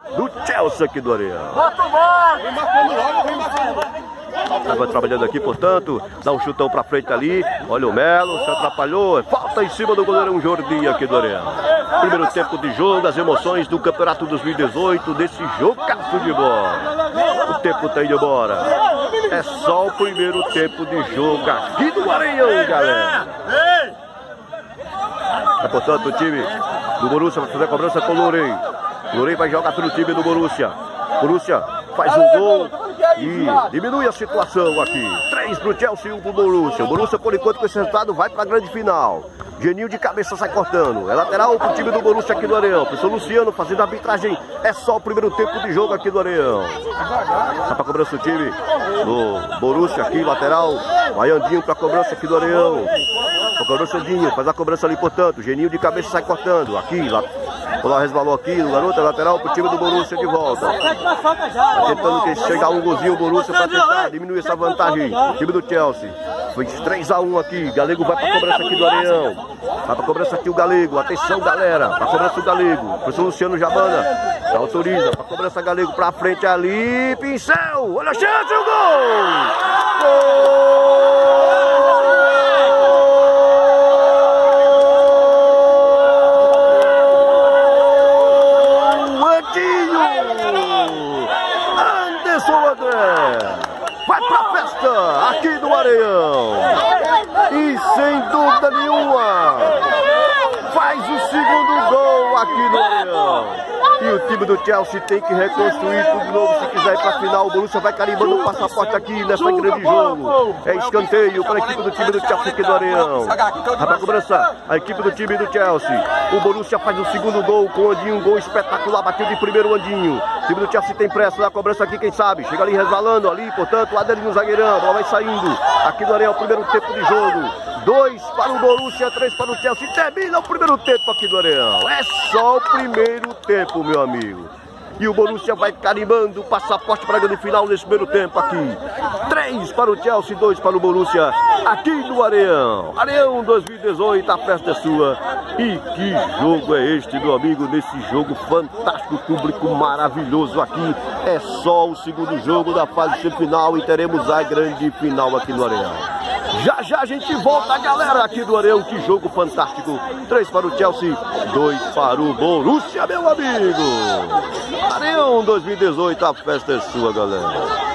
do Chelsea aqui do Areião. Vai trabalhando aqui, portanto, dá um chutão pra frente ali. Olha o Melo, se atrapalhou. Falta em cima do goleirão Jordi aqui do Areião. Primeiro tempo de jogo, as emoções do Campeonato 2018, desse jogaço de bola. O tempo tá indo embora. É só o primeiro tempo de jogo aqui do Areião, galera. Portanto, o time do Borussia vai fazer a cobrança com o Lorei. Lorei vai jogar pelo time do Borussia. Borussia faz um gol e diminui a situação aqui. 3 pro Chelsea e 1 pro Borussia. O Borussia, por enquanto, com esse resultado, vai para a grande final. Geninho de cabeça sai cortando. É lateral pro time do Borussia aqui do Areião. Professor Luciano fazendo a arbitragem. É só o primeiro tempo de jogo aqui do Areião. Vai pra cobrança o time do Borussia aqui, lateral. Vai Andinho pra cobrança aqui do Areião. A cobrança Andinho, faz a cobrança ali, portanto. Geninho de cabeça sai cortando. Aqui, lá. O lá resbalou aqui, o garoto é lateral pro time do Borussia de volta. Tá tentando que chegar um golzinho o Borussia para tentar diminuir essa vantagem. Time do Chelsea. Foi 3-1 aqui. Galego vai pra cobrança aqui do Areião. Vai pra cobrança aqui o Galego. Atenção, galera. Pra cobrança o Galego. O professor Luciano Jabana autoriza. Pra cobrança Galego pra frente ali. Pincel. Olha a chance, o gol! Gol! Vai pra festa aqui do Areião e sem dúvida nenhuma faz o segundo gol aqui no Areião. E o time do Chelsea tem que reconstruir tudo de novo se quiser ir pra final. O Borussia vai carimbando o passaporte aqui nessa grande jogo. É escanteio para a equipe do time do Chelsea aqui do Areião. Vai pra cobrança a equipe do time do Chelsea. O Borussia faz o segundo gol com o Andinho, um gol espetacular, batido de primeiro o Andinho. O time do Chelsea tem pressa na cobrança aqui, quem sabe. Chega ali resvalando ali, portanto, lá dele no zagueirão. A bola vai saindo aqui do Areião, primeiro tempo de jogo. 2 para o Borussia, 3 para o Chelsea. Termina o primeiro tempo aqui do Areião. É só o primeiro tempo, meu amigo. E o Borussia vai carimbando o passaporte para a grande final nesse primeiro tempo aqui. 3 para o Chelsea, 2 para o Borussia, aqui no Areião. Areião 2018, a festa é sua. E que jogo é este, meu amigo, nesse jogo fantástico, público maravilhoso aqui. É só o segundo jogo da fase semifinal e teremos a grande final aqui no Areião. Já já a gente volta, galera, aqui do Areião. Que jogo fantástico. 3 para o Chelsea, 2 para o Borussia, meu amigo. Areião 2018, a festa é sua, galera.